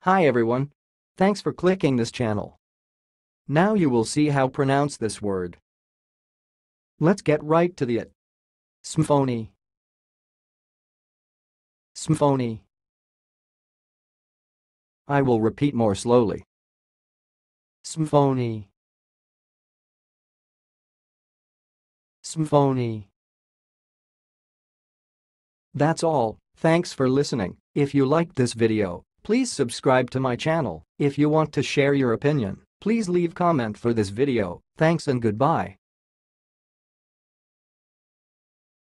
Hi everyone. Thanks for clicking this channel. Now you will see how pronounce this word. Let's get right to it. Smphony. Smphony. I will repeat more slowly. Smphony. Smphony. That's all. Thanks for listening. If you liked this video, please subscribe to my channel. If you want to share your opinion, please leave comment for this video. Thanks and goodbye.